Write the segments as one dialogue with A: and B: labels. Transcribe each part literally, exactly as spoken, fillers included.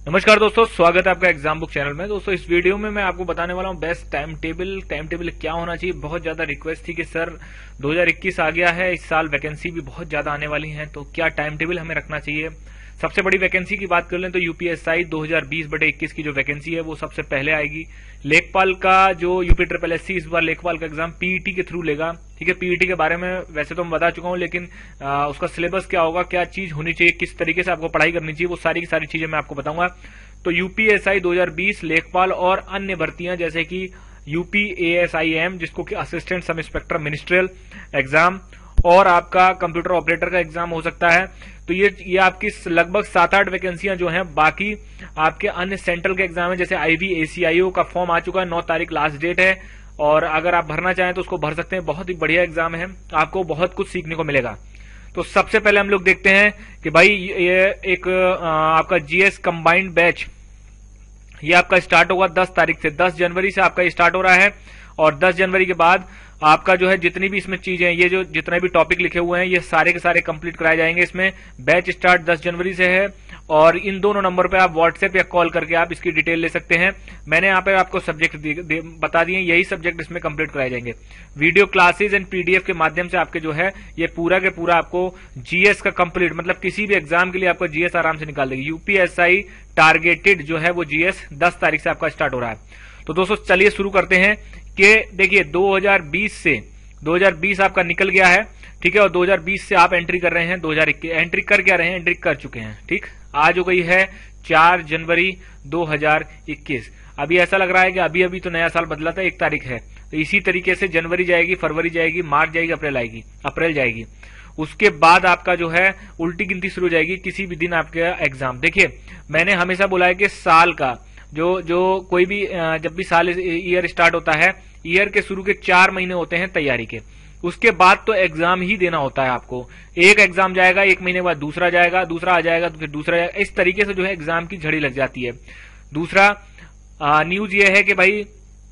A: नमस्कार दोस्तों, स्वागत है आपका एग्जाम बुक चैनल में। दोस्तों इस वीडियो में मैं आपको बताने वाला हूं best time table time table क्या होना चाहिए। बहुत ज्यादा रिक्वेस्ट थी कि सर दो हज़ार इक्कीस आ गया है, इस साल वैकेंसी भी बहुत ज्यादा आने वाली है, तो क्या टाइम टेबल हमें रखना चाहिए। सबसे बड़ी वैकेंसी की बात कर लें तो यूपीएसआई दो हज़ार बीस बटे इक्कीस की जो वैकेंसी है वो सबसे पहले आएगी। लेखपाल का जो यूपी ट्रिपल एस सी इस बार लेखपाल का एग्जाम पीईटी के थ्रू लेगा। ठीक है, पीईटी के बारे में वैसे तो मैं बता चुका हूं, लेकिन आ, उसका सिलेबस क्या होगा, क्या चीज होनी चाहिए, किस तरीके से आपको पढ़ाई करनी चाहिए, वो सारी की सारी चीजें मैं आपको बताऊंगा। तो यूपीएसआई दो हज़ार बीस लेखपाल और अन्य भर्तियां जैसे कि यूपी एएसआईएम जिसको कि assistant sub inspector ministerial exam, और आपका कंप्यूटर ऑपरेटर का एग्जाम हो सकता है। तो ये ये आपकी लगभग सात आठ वैकेंसियां जो हैं। बाकी आपके अन्य सेंट्रल के एग्जाम है जैसे आईवी एसीआईओ का फॉर्म आ चुका है, नौ तारीख लास्ट डेट है, और अगर आप भरना चाहें तो उसको भर सकते हैं। बहुत ही बढ़िया एग्जाम है, आपको बहुत कुछ सीखने को मिलेगा। तो सबसे पहले हम लोग देखते हैं कि भाई ये एक आपका जीएस कंबाइंड बैच ये आपका स्टार्ट होगा दस तारीख से। दस जनवरी से आपका स्टार्ट हो रहा है, और दस जनवरी के बाद आपका जो है जितनी भी इसमें चीजें हैं, ये जो जितने भी टॉपिक लिखे हुए हैं ये सारे के सारे कंप्लीट कराए जाएंगे। इसमें बैच स्टार्ट दस जनवरी से है, और इन दोनों नंबर पे आप व्हाट्सएप या कॉल करके आप इसकी डिटेल ले सकते हैं। मैंने यहाँ पे आपको सब्जेक्ट बता दिए, यही सब्जेक्ट इसमें कंप्लीट कराए जाएंगे। वीडियो क्लासेज एंड पीडीएफ के माध्यम से आपके जो है ये पूरा के पूरा आपको जीएस का कंप्लीट, मतलब किसी भी एग्जाम के लिए आपका जीएस आराम से निकाल देगी। यूपीएसआई टारगेटेड जो है वो जीएस दस तारीख से आपका स्टार्ट हो रहा है। तो दोस्तों चलिए शुरू करते हैं कि देखिए दो हज़ार बीस से दो हज़ार बीस आपका निकल गया है, ठीक है, और दो हज़ार बीस से आप एंट्री कर रहे हैं दो हज़ार इक्कीस। एंट्री कर क्या रहे हैं, एंट्री कर चुके हैं। ठीक, आज हो गई है चार जनवरी दो हज़ार इक्कीस। अभी ऐसा लग रहा है कि अभी अभी तो नया साल बदला था, एक तारीख है। तो इसी तरीके से जनवरी जाएगी, फरवरी जाएगी, मार्च जाएगी, अप्रैल आएगी, अप्रैल जाएगी। उसके बाद आपका जो है उल्टी गिनती शुरू हो जाएगी किसी भी दिन आपका एग्जाम। देखिए मैंने हमेशा बोला है कि साल का जो जो कोई भी जब भी साल ईयर स्टार्ट होता है, ईयर के शुरू के चार महीने होते हैं तैयारी के, उसके बाद तो एग्जाम ही देना होता है आपको। एक एग्जाम जाएगा, एक महीने बाद दूसरा जाएगा, दूसरा आ जाएगा तो फिर दूसरा जाएगा, इस तरीके से जो है एग्जाम की झड़ी लग जाती है। दूसरा न्यूज ये है कि भाई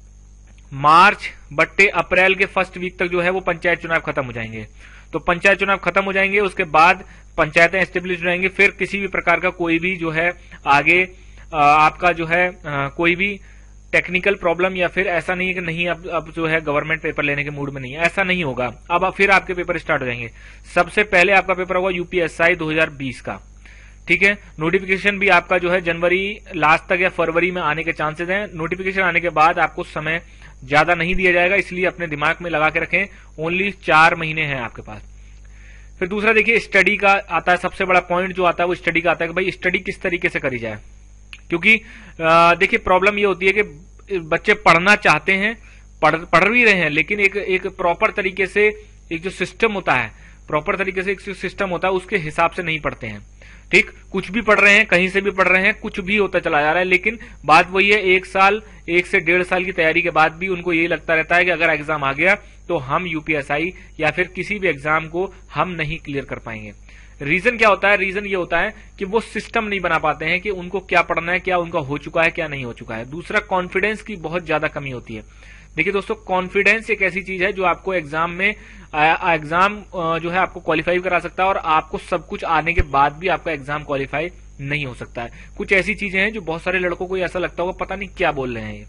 A: मार्च बट्टे अप्रैल के फर्स्ट वीक तक जो है वो पंचायत चुनाव खत्म हो जाएंगे। तो पंचायत चुनाव खत्म हो जाएंगे, उसके बाद पंचायतें एस्टेब्लिश हो जाएंगी, फिर किसी भी प्रकार का कोई भी जो है आगे आपका जो है कोई भी टेक्निकल प्रॉब्लम, या फिर ऐसा नहीं है कि नहीं अब अब जो है गवर्नमेंट पेपर लेने के मूड में नहीं है, ऐसा नहीं होगा। अब फिर आपके पेपर स्टार्ट हो जाएंगे। सबसे पहले आपका पेपर होगा यूपीएसआई दो हज़ार बीस का, ठीक है। नोटिफिकेशन भी आपका जो है जनवरी लास्ट तक या फरवरी में आने के चांसेस हैं। नोटिफिकेशन आने के बाद आपको समय ज्यादा नहीं दिया जाएगा, इसलिए अपने दिमाग में लगा के रखें, ओनली चार महीने हैं आपके पास। फिर दूसरा देखिए स्टडी का आता है, सबसे बड़ा पॉइंट जो आता है वो स्टडी का आता है कि भाई स्टडी किस तरीके से करी जाए। क्योंकि देखिए प्रॉब्लम ये होती है कि बच्चे पढ़ना चाहते हैं, पढ़ पढ़ भी रहे हैं, लेकिन एक एक प्रॉपर तरीके से एक जो सिस्टम होता है, प्रॉपर तरीके से एक सिस्टम होता है उसके हिसाब से नहीं पढ़ते हैं। ठीक, कुछ भी पढ़ रहे हैं, कहीं से भी पढ़ रहे हैं, कुछ भी होता चला जा रहा है, लेकिन बात वही है, एक साल एक से डेढ़ साल की तैयारी के बाद भी उनको यही लगता रहता है कि अगर एग्जाम आ गया तो हम यूपीएसआई या फिर किसी भी एग्जाम को हम नहीं क्लियर कर पाएंगे। रीजन क्या होता है, रीजन ये होता है कि वो सिस्टम नहीं बना पाते हैं कि उनको क्या पढ़ना है, क्या उनका हो चुका है, क्या नहीं हो चुका है। दूसरा कॉन्फिडेंस की बहुत ज्यादा कमी होती है। देखिए दोस्तों कॉन्फिडेंस एक ऐसी चीज है जो आपको एग्जाम में एग्जाम जो है आपको क्वालिफाई करा सकता है, और आपको सब कुछ आने के बाद भी आपका एग्जाम क्वालिफाई नहीं हो सकता है। कुछ ऐसी चीजें हैं जो बहुत सारे लड़कों को ऐसा लगता होगा पता नहीं क्या बोल रहे हैं ये,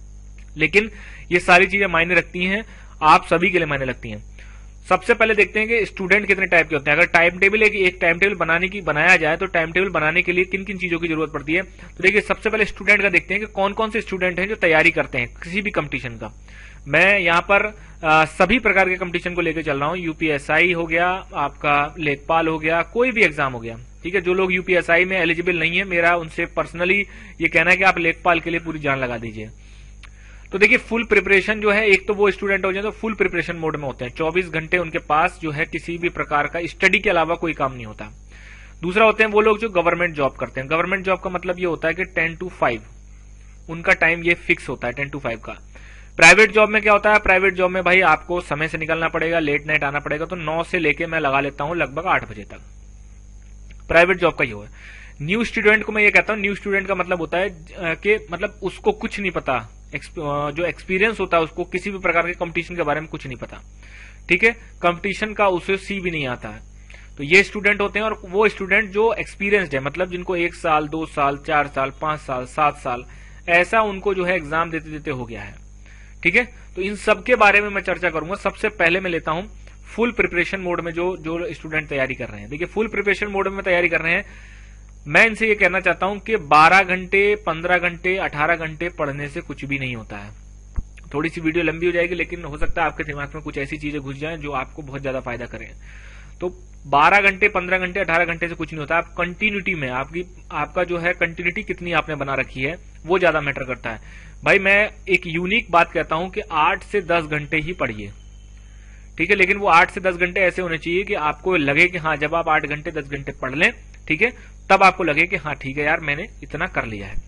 A: लेकिन ये सारी चीजें मायने रखती हैं, आप सभी के लिए मायने लगती हैं। सबसे पहले देखते हैं कि स्टूडेंट कितने टाइप के होते हैं। अगर टाइम टेबल एक, एक टाइम टेबल बनाने की बनाया जाए तो टाइम टेबल बनाने के लिए किन किन चीजों की जरूरत पड़ती है। तो देखिए सबसे पहले स्टूडेंट का देखते हैं कि कौन कौन से स्टूडेंट हैं जो तैयारी करते हैं किसी भी कंपटीशन का। मैं यहाँ पर आ, सभी प्रकार के कंपटीशन को लेकर चल रहा हूँ। यूपीएसआई हो गया, आपका लेखपाल हो गया, कोई भी एग्जाम हो गया, ठीक है। जो लोग यूपीएसआई में एलिजिबल नहीं है, मेरा उनसे पर्सनली ये कहना है कि आप लेखपाल के लिए पूरी जान लगा दीजिए। तो देखिए फुल प्रिपरेशन जो है, एक तो वो स्टूडेंट हो जाए तो फुल प्रिपरेशन मोड में होते हैं, चौबीस घंटे उनके पास जो है किसी भी प्रकार का स्टडी के अलावा कोई काम नहीं होता। दूसरा होते हैं वो लोग जो गवर्नमेंट जॉब करते हैं। गवर्नमेंट जॉब का मतलब ये होता है कि टेन टू फाइव उनका टाइम ये फिक्स होता है, टेन टू फाइव का। प्राइवेट जॉब में क्या होता है, प्राइवेट जॉब में भाई आपको समय से निकलना पड़ेगा, लेट नाइट आना पड़ेगा, तो नौ से लेके मैं लगा लेता हूं लगभग आठ बजे तक। प्राइवेट जॉब का ये है। न्यू स्टूडेंट को मैं ये कहता हूं, न्यू स्टूडेंट का मतलब होता है कि मतलब उसको कुछ नहीं पता, जो एक्सपीरियंस होता है उसको किसी भी प्रकार के कंपटीशन के बारे में कुछ नहीं पता, ठीक है। कंपटीशन का उसे सी भी नहीं आता है, तो ये स्टूडेंट होते हैं, और वो स्टूडेंट जो एक्सपीरियंस्ड है, मतलब जिनको एक साल, दो साल, चार साल, पांच साल, सात साल, ऐसा उनको जो है एग्जाम देते देते हो गया है। ठीक है, तो इन सब के बारे में मैं चर्चा करूंगा। सबसे पहले मैं लेता हूं फुल प्रिपरेशन मोड में जो जो स्टूडेंट तैयारी कर रहे हैं। देखिए, फुल प्रिपरेशन मोड में तैयारी कर रहे हैं, मैं इनसे ये कहना चाहता हूं कि बारह घंटे, पंद्रह घंटे, अठारह घंटे पढ़ने से कुछ भी नहीं होता है। थोड़ी सी वीडियो लंबी हो जाएगी, लेकिन हो सकता है आपके दिमाग में कुछ ऐसी चीजें घुस जाएं जो आपको बहुत ज्यादा फायदा करें। तो बारह घंटे, पंद्रह घंटे, अठारह घंटे से कुछ नहीं होता। आप कंटिन्यूटी में, आपकी आपका जो है कंटिन्यूटी कितनी आपने बना रखी है, वो ज्यादा मैटर करता है। भाई मैं एक यूनिक बात कहता हूं कि आठ से दस घंटे ही पढ़िए। ठीक है, लेकिन वो आठ से दस घंटे ऐसे होने चाहिए कि आपको लगे कि हाँ, जब आप आठ घंटे दस घंटे पढ़ लें, ठीक है, तब आपको लगे कि हाँ ठीक है यार, मैंने इतना कर लिया है।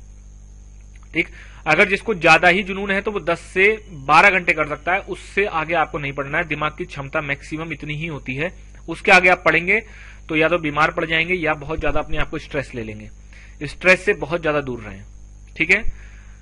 A: ठीक, अगर जिसको ज्यादा ही जुनून है तो वो दस से बारह घंटे कर सकता है, उससे आगे आपको नहीं पढ़ना है। दिमाग की क्षमता मैक्सिमम इतनी ही होती है, उसके आगे आप पढ़ेंगे तो या तो बीमार पड़ जाएंगे या बहुत ज्यादा अपने आप को स्ट्रेस ले लेंगे। स्ट्रेस से बहुत ज्यादा दूर रहें। ठीक है,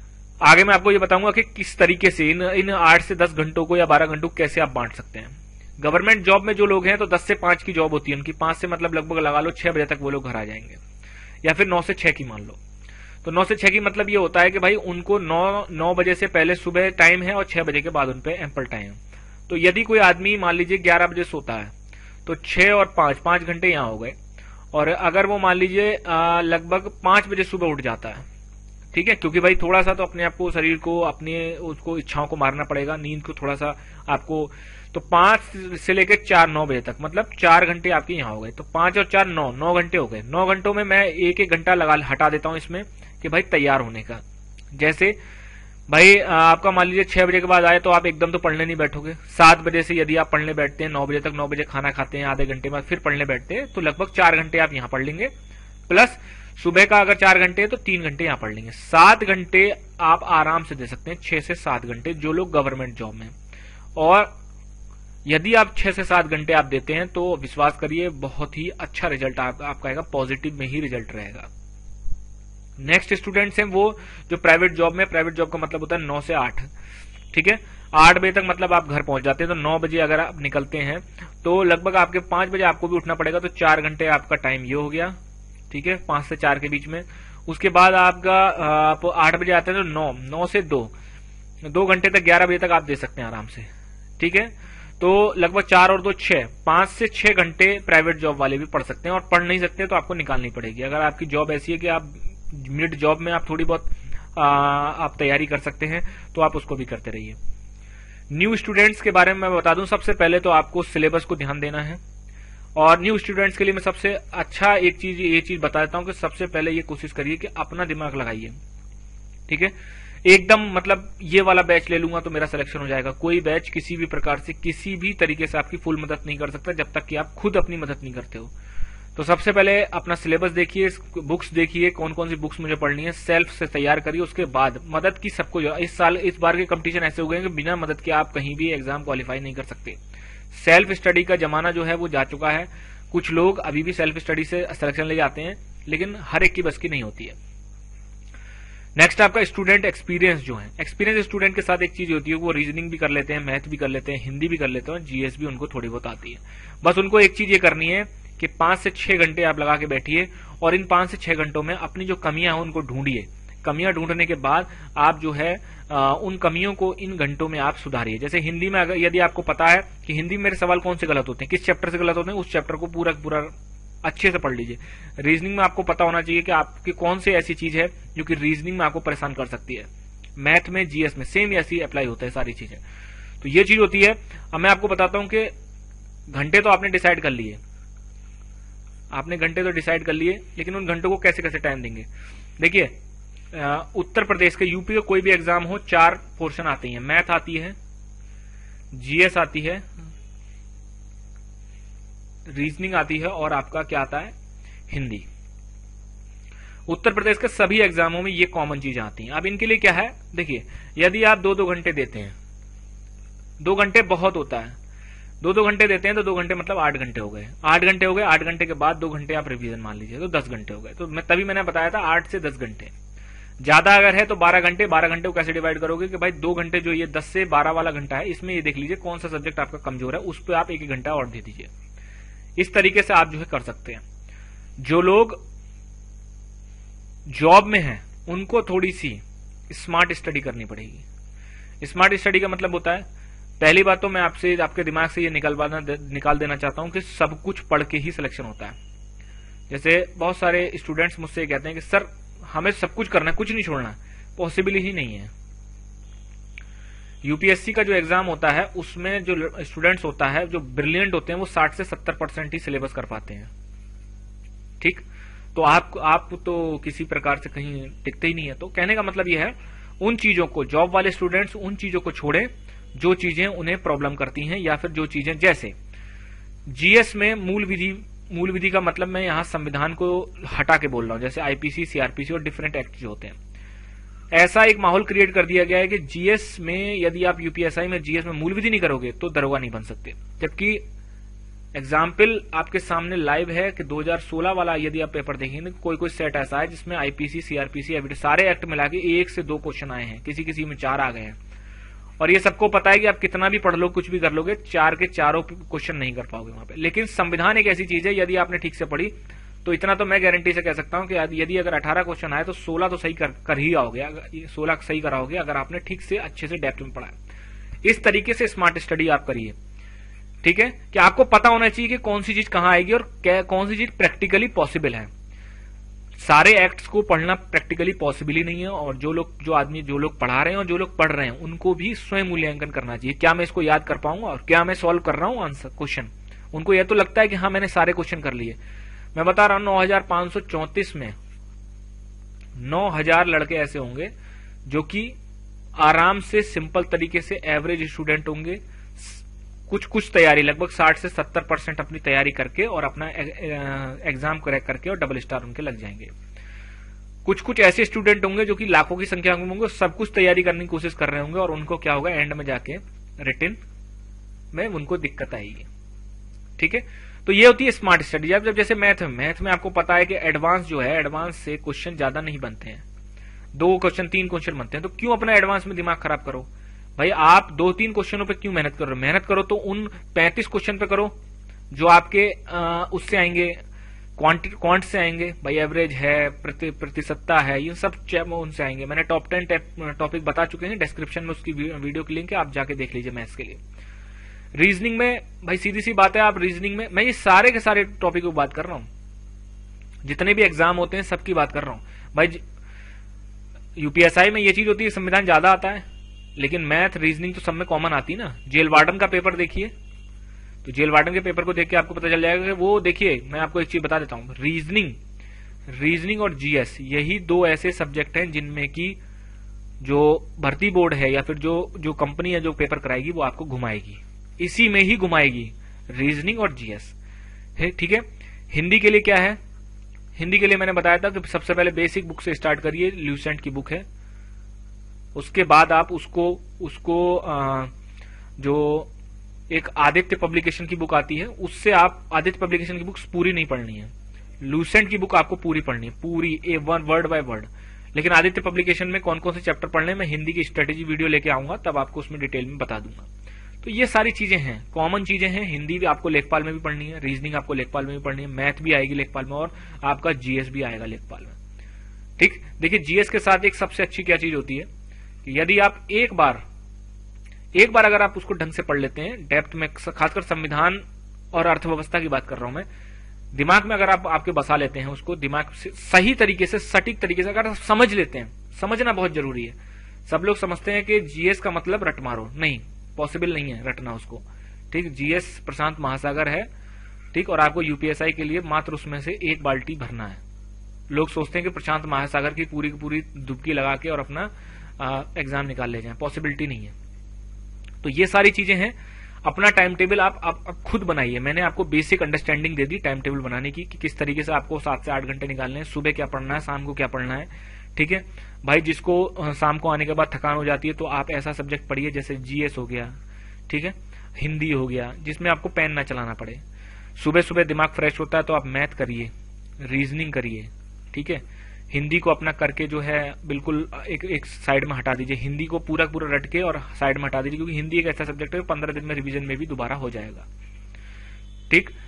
A: आगे मैं आपको ये बताऊंगा कि किस तरीके से इन इन आठ से दस घंटों को या बारह घंटों को कैसे आप बांट सकते हैं। गवर्नमेंट जॉब में जो लोग हैं तो दस से पांच की जॉब होती है उनकी, पांच से मतलब लगभग लगा लो छह बजे तक वो लोग घर आ जाएंगे, या फिर नौ से छह की मान लो। तो नौ से छह की मतलब ये होता है कि भाई उनको नौ नौ बजे से पहले सुबह टाइम है और छह बजे के बाद उनपे एम्पल टाइम। तो यदि कोई आदमी मान लीजिए ग्यारह बजे सोता है तो छह और पांच पांच घंटे यहां हो गए, और अगर वो मान लीजिए लगभग पांच बजे सुबह उठ जाता है, ठीक है, क्योंकि भाई थोड़ा सा तो अपने आप को, शरीर को, अपने उसको इच्छाओं को मारना पड़ेगा, नींद को थोड़ा सा आपको। तो पांच से लेकर चार नौ बजे तक मतलब चार घंटे आपके यहाँ हो गए। तो पांच और चार नौ नौ घंटे हो गए। नौ घंटों में मैं एक एक घंटा लगा हटा देता हूं इसमें कि भाई तैयार होने का। जैसे भाई आपका मान लीजिए छह बजे के बाद आए तो आप एकदम तो पढ़ने नहीं बैठोगे। सात बजे से यदि आप पढ़ने बैठते हैं, नौ बजे तक, नौ बजे खाना खाते हैं, आधे घंटे बाद फिर पढ़ने बैठते हैं, तो लगभग चार घंटे आप यहाँ पढ़ लेंगे। प्लस सुबह का अगर चार घंटे है तो तीन घंटे यहाँ पढ़ लेंगे। सात घंटे आप आराम से दे सकते हैं, छह से सात घंटे जो लोग गवर्नमेंट जॉब में। और यदि आप छह से सात घंटे आप देते हैं तो विश्वास करिए बहुत ही अच्छा रिजल्ट आप, आपका आएगा, पॉजिटिव में ही रिजल्ट रहेगा। नेक्स्ट स्टूडेंट्स हैं वो जो प्राइवेट जॉब में, प्राइवेट जॉब का मतलब होता है नौ से आठ। ठीक है, आठ बजे तक मतलब आप घर पहुंच जाते हैं, तो नौ बजे अगर आप निकलते हैं तो लगभग आपके पांच बजे आपको भी उठना पड़ेगा, तो चार घंटे आपका टाइम ये हो गया। ठीक है, पांच से चार के बीच में। उसके बाद आपका आप आठ बजे आते हैं तो नौ नौ से दो दो घंटे तक, ग्यारह बजे तक आप दे सकते हैं आराम से। ठीक है, तो लगभग चार और दो छह, पांच से छह घंटे प्राइवेट जॉब वाले भी पढ़ सकते हैं। और पढ़ नहीं सकते तो आपको निकालनी पड़ेगी। अगर आपकी जॉब ऐसी है कि आप मिड जॉब में आप थोड़ी बहुत आ, आप तैयारी कर सकते हैं तो आप उसको भी करते रहिए। न्यू स्टूडेंट्स के बारे में मैं बता दूं, सबसे पहले तो आपको सिलेबस को ध्यान देना है। और न्यू स्टूडेंट्स के लिए मैं सबसे अच्छा एक चीज ये चीज बता देता हूं कि सबसे पहले ये कोशिश करिए कि अपना दिमाग लगाइए। ठीक है, एकदम मतलब ये वाला बैच ले लूंगा तो मेरा सिलेक्शन हो जाएगा। कोई बैच किसी भी प्रकार से, किसी भी तरीके से आपकी फुल मदद नहीं कर सकता जब तक कि आप खुद अपनी मदद नहीं करते हो। तो सबसे पहले अपना सिलेबस देखिए, बुक्स देखिए, कौन कौन सी बुक्स मुझे पढ़नी है, सेल्फ से तैयार करिए। उसके बाद मदद की सबको, इस साल इस बार के कंपटीशन ऐसे हो गए कि बिना मदद के आप कहीं भी एग्जाम क्वालिफाई नहीं कर सकते। सेल्फ स्टडी का जमाना जो है वो जा चुका है। कुछ लोग अभी भी सेल्फ स्टडी से सिलेक्शन ले जाते हैं, लेकिन हर एक की बस की नहीं होती है। नेक्स्ट आपका स्टूडेंट एक्सपीरियंस जो है, एक्सपीरियंस स्टूडेंट के साथ एक चीज होती है, वो रीजनिंग भी कर लेते हैं, मैथ भी कर लेते हैं, हिंदी भी कर लेते हैं, जीएस भी उनको थोड़ी बहुत आती है। बस उनको एक चीज ये करनी है कि पांच से छह घंटे आप लगा के बैठिए और इन पांच से छह घंटों में अपनी जो कमियां हैं उनको ढूंढिए। कमियां ढूंढने के बाद आप जो है आ, उन कमियों को इन घंटों में आप सुधारिए। जैसे हिंदी में अगर यदि आपको पता है कि हिंदी में मेरे सवाल कौन से गलत होते हैं, किस चैप्टर से गलत होते हैं, उस चैप्टर को पूरा पूरा अच्छे से पढ़ लीजिए। रीजनिंग में आपको पता होना चाहिए कि आपकी कौन सी ऐसी चीज है जो कि रीजनिंग में आपको परेशान कर सकती है। मैथ में, जीएस में सेम ऐसी अप्लाई होता है सारी चीजें। तो ये चीज होती है। अब मैं आपको बताता हूं कि घंटे तो आपने डिसाइड कर लिए, आपने घंटे तो डिसाइड कर लिए, लेकिन उन घंटों को कैसे कैसे टाइम देंगे। देखिए, उत्तर प्रदेश के, यूपी का कोई भी एग्जाम हो, चार पोर्शन आती है। मैथ आती है, जीएस आती है, रीजनिंग आती है और आपका क्या आता है, हिंदी। उत्तर प्रदेश के सभी एग्जामों में ये कॉमन चीजें आती हैं। अब इनके लिए क्या है, देखिए, यदि आप दो दो घंटे देते हैं, दो घंटे बहुत होता है, दो दो घंटे देते हैं तो दो घंटे मतलब आठ घंटे हो गए। आठ घंटे हो गए, आठ घंटे के बाद दो घंटे आप रिवीजन मान लीजिए तो दस घंटे हो गए। तो मैं तभी मैंने बताया था आठ से दस घंटे। ज्यादा अगर है तो बारह घंटे। बारह घंटे को कैसे डिवाइड करोगे कि भाई दो घंटे जो ये दस से बारह वाला घंटा है, इसमें ये देख लीजिए कौन सा सब्जेक्ट आपका कमजोर है, उस पर आप एक एक घंटा और दे दीजिए। इस तरीके से आप जो है कर सकते हैं। जो लोग जॉब में हैं उनको थोड़ी सी स्मार्ट स्टडी करनी पड़ेगी। स्मार्ट स्टडी का मतलब होता है, पहली बात तो मैं आपसे आपके दिमाग से ये निकालवाना निकाल देना चाहता हूं कि सब कुछ पढ़ के ही सिलेक्शन होता है। जैसे बहुत सारे स्टूडेंट्स मुझसे कहते हैं कि सर हमें सब कुछ करना है, कुछ नहीं छोड़ना, पॉसिबल ही नहीं है। यूपीएससी का जो एग्जाम होता है उसमें जो स्टूडेंट्स होता है, जो ब्रिलियंट होते हैं, वो साठ से सत्तर परसेंट ही सिलेबस कर पाते हैं। ठीक, तो आप आप तो किसी प्रकार से कहीं टिकते ही नहीं है। तो कहने का मतलब यह है, उन चीजों को, जॉब वाले स्टूडेंट्स उन चीजों को छोड़े जो चीजें उन्हें प्रॉब्लम करती हैं, या फिर जो चीजें, जैसे जीएस में मूल विधि, मूल विधि का मतलब मैं यहां संविधान को हटा के बोल रहा हूं, जैसे आईपीसी, सीआरपीसी और डिफरेंट एक्ट जो होते हैं। ऐसा एक माहौल क्रिएट कर दिया गया है कि जीएस में, यदि आप यूपीएसआई में जीएस में मूल विधि नहीं करोगे तो दरोगा नहीं बन सकते। जबकि एग्जाम्पल आपके सामने लाइव है कि दो हज़ार सोलह वाला यदि आप पेपर देखेंगे, कोई कोई सेट ऐसा है जिसमें आईपीसी, सीआरपीसी, एविडेंस सारे एक्ट मिला के एक से दो क्वेश्चन आए हैं, किसी किसी में चार आ गए हैं। और ये सबको पता है कि आप कितना भी पढ़ लो, कुछ भी कर लोगे, चार के चारों क्वेश्चन नहीं कर पाओगे वहां पे। लेकिन संविधान एक ऐसी चीज है, यदि आपने ठीक से पढ़ी तो इतना तो मैं गारंटी से कह सकता हूं कि यदि अगर अठारह क्वेश्चन आए तो सोलह तो सही कर, कर ही आओगे, सोलह सही कराओगे अगर आपने ठीक से अच्छे से डेप्थ में पढ़ा है। इस तरीके से स्मार्ट स्टडी आप करिए। ठीक है, कि आपको पता होना चाहिए कि कौन सी चीज कहां आएगी और कौन सी चीज प्रैक्टिकली पॉसिबल है। सारे एक्ट्स को पढ़ना प्रैक्टिकली पॉसिबल ही नहीं है, और जो लोग जो आदमी जो लोग पढ़ा रहे हैं और जो लोग पढ़ रहे हैं उनको भी स्वयं मूल्यांकन करना चाहिए, क्या मैं इसको याद कर पाऊंगा और क्या मैं सॉल्व कर रहा हूं आंसर क्वेश्चन। उनको यह तो लगता है कि हाँ मैंने सारे क्वेश्चन कर लिए। मैं बता रहा हूं, नौ हजार पांच सौ चौंतीस में नौ हजार लड़के ऐसे होंगे जो कि आराम से सिंपल तरीके से एवरेज स्टूडेंट होंगे, कुछ कुछ तैयारी, लगभग साठ से सत्तर परसेंट अपनी तैयारी करके और अपना एग्जाम क्रैक करके और डबल स्टार उनके लग जाएंगे। कुछ कुछ ऐसे स्टूडेंट होंगे जो कि लाखों की संख्या में होंगे, सब कुछ तैयारी करने की कोशिश कर रहे होंगे, और उनको क्या होगा, एंड में जाके रिटन में उनको दिक्कत आएगी। ठीक है, तो ये होती है स्मार्ट स्टडी। जब जब जैसे मैथ में मैथ में आपको पता है कि एडवांस जो है, एडवांस से क्वेश्चन ज्यादा नहीं बनते हैं, दो क्वेश्चन तीन क्वेश्चन बनते हैं, तो क्यों अपना एडवांस में दिमाग खराब करो भाई। आप दो तीन क्वेश्चनों पे क्यों मेहनत करो, मेहनत करो तो उन पैंतीस क्वेश्चन पे करो जो आपके आ, उससे आएंगे, क्वांटिटी क्वांट से आएंगे भाई, एवरेज है, प्रति प्रतिशतता है, ये सब उनसे आएंगे। मैंने टॉप टेन टॉपिक बता चुके हैं, डिस्क्रिप्शन में उसकी वीडियो की लिंक है, आप जाके देख लीजिए मैथ्स के लिए। रीजनिंग में भाई सीधी सी बात है, आप रीजनिंग में, मैं ये सारे के सारे टॉपिक की बात कर रहा हूं, जितने भी एग्जाम होते हैं सबकी बात कर रहा हूं भाई। यूपीएसआई में ये चीज होती है, संविधान ज्यादा आता है, लेकिन मैथ रीजनिंग तो सब में कॉमन आती है ना। जेल वार्डन का पेपर देखिए, तो जेल वार्डन के पेपर को देख के आपको पता चल जाएगा कि वो, देखिए मैं आपको एक चीज बता देता हूं, रीजनिंग रीजनिंग और जीएस यही दो ऐसे सब्जेक्ट हैं जिनमें की जो भर्ती बोर्ड है या फिर जो जो कंपनी है जो पेपर कराएगी वो आपको घुमाएगी, इसी में ही घुमाएगी, रीजनिंग और जीएस। ठीक है, हिंदी के लिए क्या है, हिंदी के लिए मैंने बताया था कि सबसे पहले बेसिक बुक से स्टार्ट करिए, ल्यूसेंट की बुक है, उसके बाद आप उसको उसको आ, जो एक आदित्य पब्लिकेशन की बुक आती है, उससे आप, आदित्य पब्लिकेशन की बुक्स पूरी नहीं पढ़नी है, लूसेंट की बुक आपको पूरी पढ़नी है, पूरी A one word by word. लेकिन आदित्य पब्लिकेशन में कौन कौन से चैप्टर पढ़ने, मैं हिंदी की स्ट्रेटेजी वीडियो लेके आऊंगा, तब आपको उसमें डिटेल में बता दूंगा। तो ये सारी चीजें हैं, कॉमन चीजें हैं। हिंदी भी आपको लेखपाल में भी पढ़नी है, रीजनिंग आपको लेखपाल में भी पढ़नी है, मैथ भी आएगी लेखपाल में, और आपका जीएस भी आएगा लेखपाल में। ठीक, देखिए जीएस के साथ एक सबसे अच्छी क्या चीज होती है कि यदि आप एक बार एक बार अगर आप उसको ढंग से पढ़ लेते हैं, डेप्थ में, खासकर संविधान और अर्थव्यवस्था की बात कर रहा हूं मैं, दिमाग में अगर आप आपके बसा लेते हैं उसको, दिमाग से सही तरीके से, सटीक तरीके से अगर आप समझ लेते हैं, समझना बहुत जरूरी है। सब लोग समझते हैं कि जीएस का मतलब रट मारो, नहीं, पॉसिबल नहीं है रटना उसको। ठीक, जीएस प्रशांत महासागर है, ठीक, और आपको यूपीएसआई के लिए मात्र उसमें से एक बाल्टी भरना है। लोग सोचते हैं कि प्रशांत महासागर की पूरी की पूरी डुबकी लगा के और अपना एग्जाम निकाल ले जाएं, पॉसिबिलिटी नहीं है। तो ये सारी चीजें हैं। अपना टाइम टेबल आप, आप, आप खुद बनाइए। मैंने आपको बेसिक अंडरस्टैंडिंग दे दी टाइम टेबल बनाने की कि किस तरीके से आपको सात से आठ घंटे निकालने हैं, सुबह क्या पढ़ना है, शाम को क्या पढ़ना है। ठीक है भाई, जिसको शाम को आने के बाद थकान हो जाती है तो आप ऐसा सब्जेक्ट पढ़िए जैसे जीएस हो गया, ठीक है, हिंदी हो गया, जिसमें आपको पेन ना चलाना पड़े। सुबह सुबह दिमाग फ्रेश होता है तो आप मैथ करिए, रीजनिंग करिए, ठीक है। हिंदी को अपना करके जो है बिल्कुल एक एक साइड में हटा दीजिए, हिंदी को पूरा पूरा रट के और साइड में हटा दीजिए, क्योंकि हिंदी एक ऐसा सब्जेक्ट है पंद्रह दिन में रिवीजन में भी दोबारा हो जाएगा। ठीक,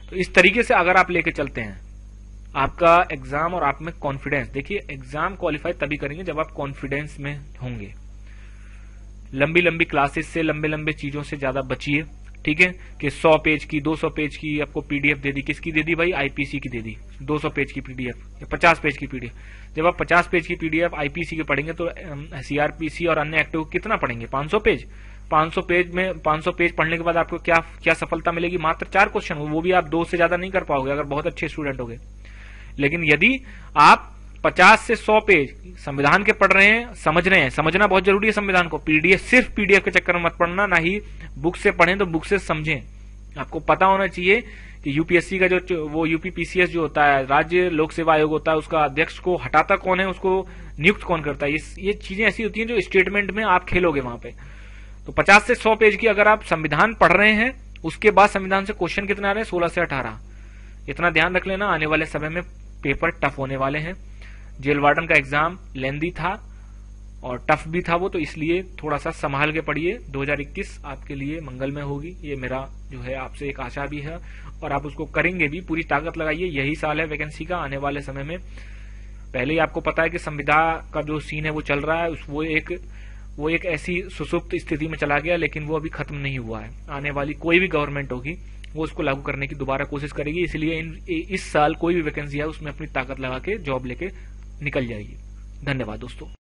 A: तो इस तरीके से अगर आप लेके चलते हैं आपका एग्जाम और आप में कॉन्फिडेंस, देखिए एग्जाम क्वालिफाई तभी करेंगे जब आप कॉन्फिडेंस में होंगे। लंबी लंबी क्लासेस से, लंबे लंबे चीजों से ज्यादा बचिए, ठीक है, कि सौ पेज की, दो सौ पेज की आपको पीडीएफ दे दी, किसकी दे दी भाई, आईपीसी की दे दी, दो सौ पेज की पीडीएफ या पचास पेज की पीडीएफ। जब आप पचास पेज की पीडीएफ आईपीसी की पढ़ेंगे तो सीआरपीसी और अन्य एक्टिव कितना पढ़ेंगे, पांच सौ पेज। पांच सौ पेज में पांच सौ पेज पढ़ने के बाद आपको क्या क्या सफलता मिलेगी, मात्र चार क्वेश्चन, वो भी आप दो से ज्यादा नहीं कर पाओगे अगर बहुत अच्छे स्टूडेंट हो गए। लेकिन यदि आप पचास से सौ पेज संविधान के पढ़ रहे हैं, समझ रहे हैं, समझना बहुत जरूरी है संविधान को, पीडीएफ सिर्फ पीडीएफ के चक्कर में मत पढ़ना, ना ही बुक से पढ़ें तो बुक से समझें। आपको पता होना चाहिए कि यूपीएससी का जो वो यूपीपीसीएस जो होता है, राज्य लोक सेवा आयोग होता है, उसका अध्यक्ष को हटाता कौन है, उसको नियुक्त कौन करता है, ये चीजें ऐसी होती हैं जो स्टेटमेंट में आप खेलोगे वहां पे। तो पचास से सौ पेज की अगर आप संविधान पढ़ रहे हैं, उसके बाद संविधान से क्वेश्चन कितने आ रहे हैं, सोलह से अठारह। इतना ध्यान रख लेना, आने वाले समय में पेपर टफ होने वाले हैं। जेल वार्डन का एग्जाम लेंदी था और टफ भी था वो, तो इसलिए थोड़ा सा संभाल के पढ़िए। दो हज़ार इक्कीस आपके लिए मंगलमय होगी, ये मेरा जो है आपसे एक आशा भी है, और आप उसको करेंगे भी, पूरी ताकत लगाइए। यही साल है वैकेंसी का, आने वाले समय में पहले ही आपको पता है कि संविदा का जो सीन है वो चल रहा है, वो एक वो एक ऐसी सुसुप्त स्थिति में चला गया, लेकिन वो अभी खत्म नहीं हुआ है। आने वाली कोई भी गवर्नमेंट होगी वो उसको लागू करने की दोबारा कोशिश करेगी, इसलिए इन, इस साल कोई भी वैकेंसी है उसमें अपनी ताकत लगा के जॉब लेके निकल जाएगी। धन्यवाद दोस्तों।